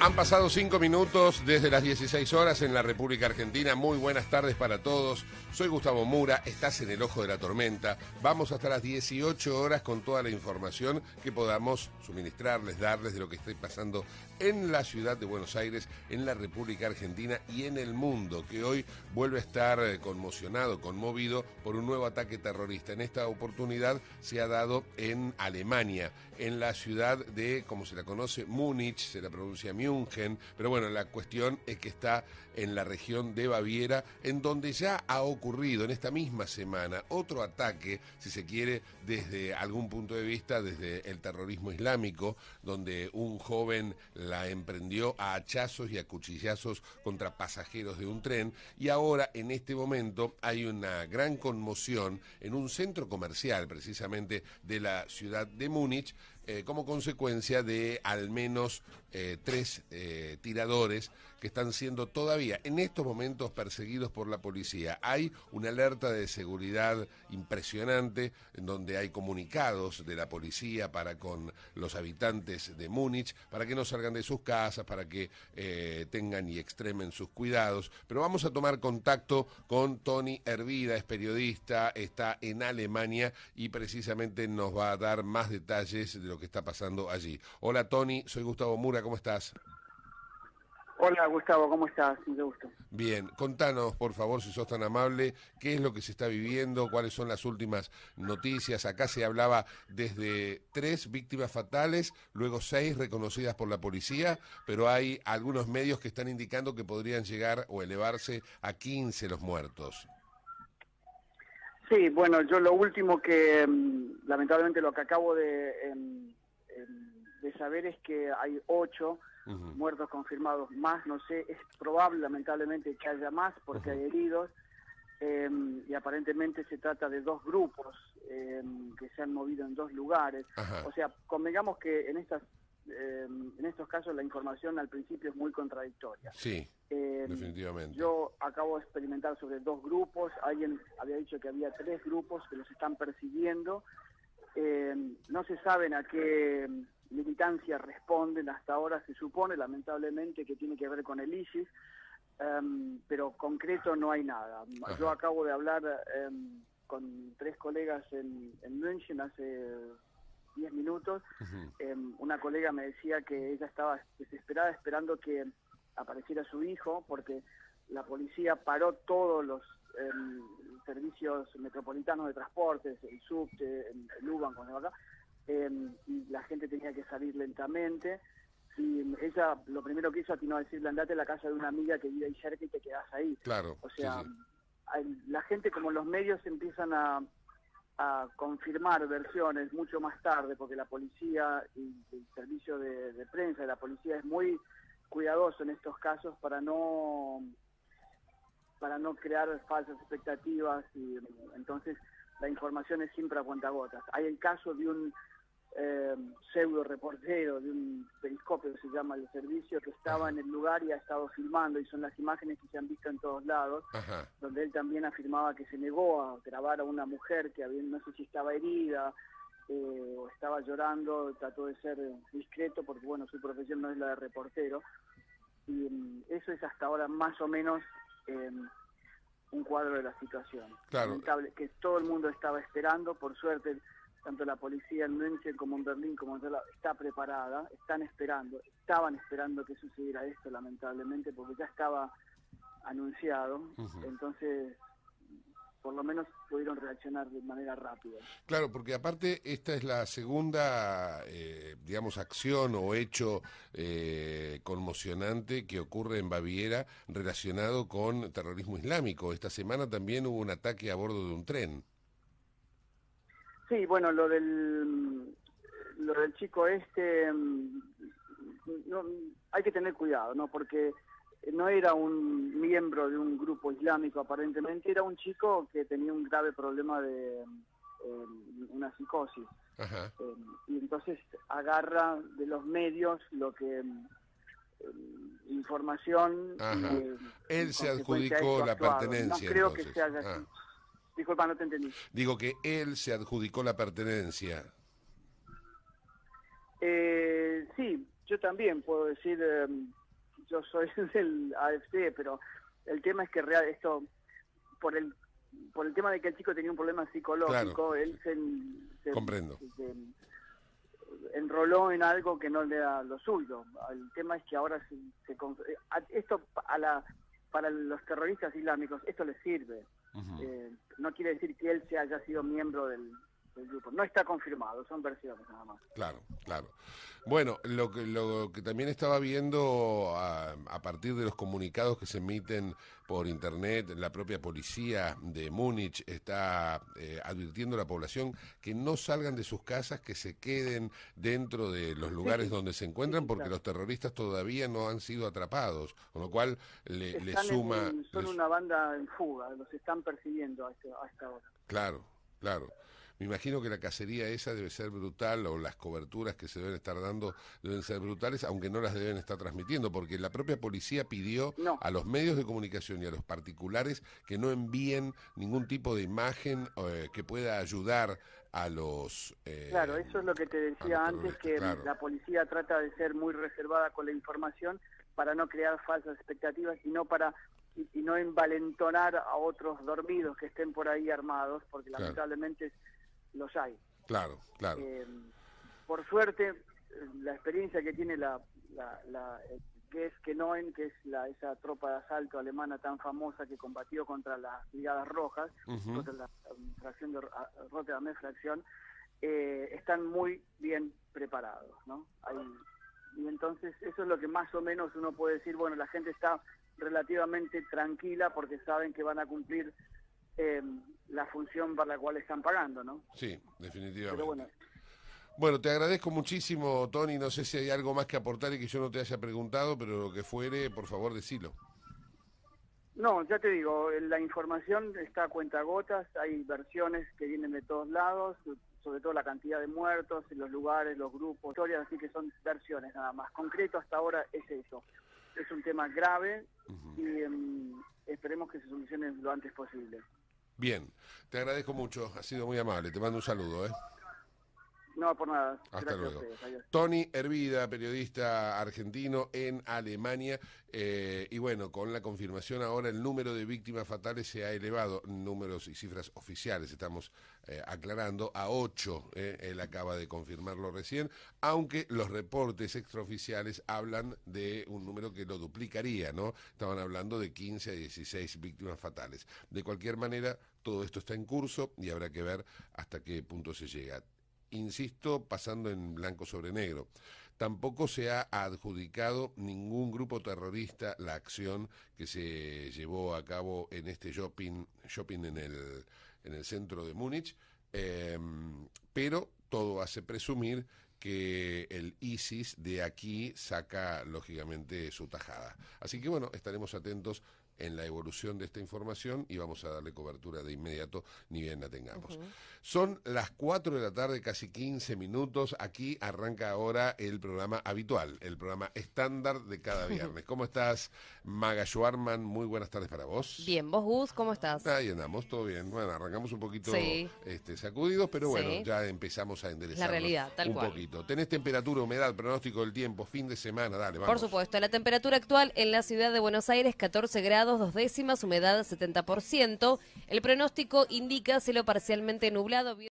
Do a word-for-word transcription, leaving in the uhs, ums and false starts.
Han pasado cinco minutos desde las dieciséis horas en la República Argentina. Muy buenas tardes para todos. Soy Gustavo Mura, estás en el ojo de la tormenta. Vamos hasta las dieciocho horas con toda la información que podamos suministrarles, darles de lo que esté pasando en la ciudad de Buenos Aires, en la República Argentina y en el mundo, que hoy vuelve a estar conmocionado, conmovido por un nuevo ataque terrorista. En esta oportunidad se ha dado en Alemania, en la ciudad de, como se la conoce, Múnich, se la pronuncia München, pero bueno, la cuestión es que está en la región de Baviera, en donde ya ha ocurrido en esta misma semana otro ataque, si se quiere, desde algún punto de vista, desde el terrorismo islámico, donde un joven la emprendió a hachazos y a cuchillazos contra pasajeros de un tren, y ahora en este momento hay una gran conmoción en un centro comercial, precisamente de la ciudad de Múnich, Eh, como consecuencia de al menos eh, tres eh, tiradores que están siendo todavía en estos momentos perseguidos por la policía. Hay una alerta de seguridad impresionante en donde hay comunicados de la policía para con los habitantes de Múnich, para que no salgan de sus casas, para que eh, tengan y extremen sus cuidados. Pero vamos a tomar contacto con Tony Hervida, es periodista, está en Alemania y precisamente nos va a dar más detalles de lo que está pasando allí. Hola Tony, soy Gustavo Mura, ¿cómo estás? Hola Gustavo, ¿cómo estás? Mucho gusto. Bien, contanos por favor, si sos tan amable, qué es lo que se está viviendo, cuáles son las últimas noticias. Acá se hablaba desde tres víctimas fatales, luego seis reconocidas por la policía, pero hay algunos medios que están indicando que podrían llegar o elevarse a quince los muertos. Sí, bueno, yo lo último que, lamentablemente lo que acabo de, de saber es que hay ocho uh-huh. muertos confirmados más, no sé, es probable lamentablemente que haya más porque uh-huh. hay heridos, eh, y aparentemente se trata de dos grupos eh, que se han movido en dos lugares. Uh-huh. O sea, convengamos que en estas eh, en estos casos la información al principio es muy contradictoria. Sí. Eh, Definitivamente. Yo acabo de experimentar sobre dos grupos, alguien había dicho que había tres grupos que los están persiguiendo, eh, no se saben a qué militancia responden hasta ahora, se supone lamentablemente que tiene que ver con el ISIS, um, pero concreto no hay nada. Ajá. Yo acabo de hablar um, con tres colegas en, en München hace diez minutos, uh-huh. um, una colega me decía que ella estaba desesperada esperando que apareciera su hijo, porque la policía paró todos los eh, servicios metropolitanos de transportes, el subte, el, el U B A, cuando acá, eh, y la gente tenía que salir lentamente, y ella lo primero que hizo atinó a decirle, andate a la casa de una amiga que vive ahí cerca y te quedás ahí. Claro. O sea, sí, sí. Hay, la gente, como los medios empiezan a, a confirmar versiones mucho más tarde, porque la policía y el servicio de, de prensa de la policía es muy cuidadoso en estos casos para no para no crear falsas expectativas, y entonces la información es siempre a cuentagotas. Hay el caso de un eh, pseudo reportero, de un periscopio que se llama el servicio, que estaba en el lugar y ha estado filmando, y son las imágenes que se han visto en todos lados. Ajá. Donde él también afirmaba que se negó a grabar a una mujer que había, no sé si estaba herida, Eh, o estaba llorando, trató de ser discreto porque bueno, su profesión no es la de reportero, y um, eso es hasta ahora más o menos eh, un cuadro de la situación. Claro. Lamentable, que todo el mundo estaba esperando, por suerte tanto la policía en München como en Berlín como en Berlín está preparada, están esperando, estaban esperando que sucediera esto lamentablemente porque ya estaba anunciado, uh-huh. entonces por lo menos pudieron reaccionar de manera rápida. Claro, porque aparte esta es la segunda, eh, digamos, acción o hecho eh, conmocionante que ocurre en Baviera relacionado con terrorismo islámico. Esta semana también hubo un ataque a bordo de un tren. Sí, bueno, lo del lo del chico este, no, hay que tener cuidado, ¿no? Porque no era un miembro de un grupo islámico aparentemente, era un chico que tenía un grave problema de eh, una psicosis. Ajá. Eh, y entonces agarra de los medios lo que eh, información Ajá. y, eh, él se adjudicó la actuado. pertenencia. No creo entonces. que sea así. Ah. Disculpa, no te entendí. Digo que él se adjudicó la pertenencia. Eh, sí, Yo también puedo decir, eh, yo soy del A F C, pero el tema es que real, esto, por el por el tema de que el chico tenía un problema psicológico, Claro. él se, se, Comprendo. se enroló en algo que no le da lo suyo. El tema es que ahora se, se esto a la para los terroristas islámicos esto les sirve. Uh-huh. eh, no quiere decir que él se haya sido miembro del, del grupo. No está confirmado, son versiones nada más. Claro, claro. Bueno, lo que, lo que también estaba viendo a, a partir de los comunicados que se emiten por internet, la propia policía de Múnich está eh, advirtiendo a la población que no salgan de sus casas, que se queden dentro de los lugares sí, donde se encuentran, sí, porque claro. los terroristas todavía no han sido atrapados, con lo cual le, le suma... En, son les... una banda en fuga, los están persiguiendo a, este, a esta hora. Claro, claro. Me imagino que la cacería esa debe ser brutal, o las coberturas que se deben estar dando deben ser brutales, aunque no las deben estar transmitiendo, porque la propia policía pidió no. a los medios de comunicación y a los particulares que no envíen ningún tipo de imagen eh, que pueda ayudar a los... Eh, claro, eso es lo que te decía antes, que claro. la policía trata de ser muy reservada con la información para no crear falsas expectativas y no para... Y, y no envalentonar a otros dormidos que estén por ahí armados, porque claro. lamentablemente... los hay. Claro, claro. Eh, por suerte, la experiencia que tiene la, la, la que es Genoen, que es la, esa tropa de asalto alemana tan famosa que combatió contra las Brigadas Rojas, uh-huh. contra la fracción de Rotterdam fracción, eh, están muy bien preparados, ¿no? Hay, y entonces eso es lo que más o menos uno puede decir, bueno, la gente está relativamente tranquila porque saben que van a cumplir Eh, la función para la cual están pagando, ¿no? Sí, definitivamente. Pero bueno. Bueno, te agradezco muchísimo, Tony. No sé si hay algo más que aportar y que yo no te haya preguntado, pero lo que fuere, por favor, decilo. No, ya te digo, la información está a cuentagotas, hay versiones que vienen de todos lados, sobre todo la cantidad de muertos, los lugares, los grupos, historias, así que son versiones nada más. Concreto hasta ahora es eso. Es un tema grave uh-huh. y um, esperemos que se solucione lo antes posible. Bien, te agradezco mucho, has sido muy amable, te mando un saludo, ¿eh? No, por nada. Hasta luego. Tony Hervida, periodista argentino en Alemania, eh, y bueno, con la confirmación ahora el número de víctimas fatales se ha elevado, números y cifras oficiales estamos eh, aclarando, a ocho, eh, él acaba de confirmarlo recién, aunque los reportes extraoficiales hablan de un número que lo duplicaría, ¿no? Estaban hablando de quince a dieciséis víctimas fatales. De cualquier manera, todo esto está en curso y habrá que ver hasta qué punto se llega. Insisto, pasando en blanco sobre negro, tampoco se ha adjudicado ningún grupo terrorista la acción que se llevó a cabo en este shopping, shopping en el, en el centro de Múnich, eh, pero todo hace presumir que el ISIS de aquí saca, lógicamente, su tajada. Así que, bueno, estaremos atentos en la evolución de esta información y vamos a darle cobertura de inmediato, ni bien la tengamos. Uh-huh. Son las cuatro de la tarde, casi quince minutos. Aquí arranca ahora el programa habitual, el programa estándar de cada viernes. ¿Cómo estás, Maga Schwarman? Muy buenas tardes para vos. Bien, ¿vos, Gus? ¿Cómo estás? Ahí andamos, todo bien. Bueno, arrancamos un poquito sí. este, sacudidos, pero bueno, sí. ya empezamos a enderezarnos la realidad, tal un cual. poquito. Tenés temperatura, humedad, pronóstico del tiempo, fin de semana, dale, vamos. Por supuesto, la temperatura actual en la ciudad de Buenos Aires, catorce grados, dos décimas, humedad setenta por ciento. El pronóstico indica cielo parcialmente nublado.